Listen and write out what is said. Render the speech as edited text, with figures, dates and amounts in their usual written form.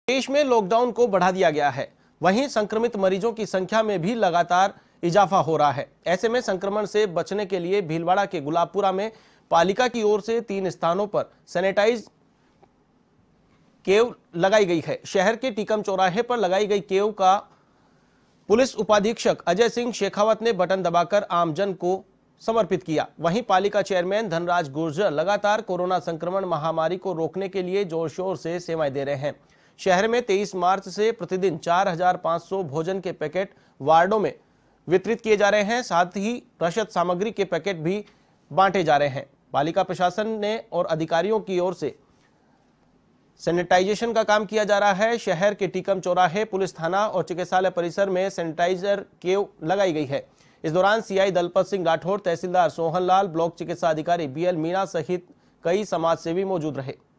देश में लॉकडाउन को बढ़ा दिया गया है, वहीं संक्रमित मरीजों की संख्या में भी लगातार इजाफा हो रहा है। ऐसे में संक्रमण से बचने के लिए भीलवाड़ा के गुलाबपुरा में पालिका की ओर से 3 स्थानों पर सैनिटाइज केव लगाई गई है। शहर के टीकम चौराहे पर लगाई गई केव का पुलिस उपाधीक्षक अजय सिंह शेखावत ने बटन दबाकर आमजन को समर्पित किया। वहीं पालिका चेयरमैन धनराज गुर्जर लगातार कोरोना संक्रमण महामारी को रोकने के लिए जोर शोर से सेवाएं दे रहे हैं। शहर में 23 मार्च से प्रतिदिन 4500 भोजन के पैकेट वार्डों में वितरित किए जा रहे हैं। साथ ही राशन सामग्री के पैकेट भी बांटे जा रहे हैं। पालिका प्रशासन ने और अधिकारियों की ओर से सैनिटाइजेशन का काम किया जा रहा है। शहर के टीकम चौराहे, पुलिस थाना और चिकित्सालय परिसर में सैनिटाइजर केव लगाई गई है। इस दौरान सीआई दलपत सिंह राठौर, तहसीलदार सोहन लाल, ब्लॉक चिकित्सा अधिकारी बीएल मीणा सहित कई समाजसेवी मौजूद रहे।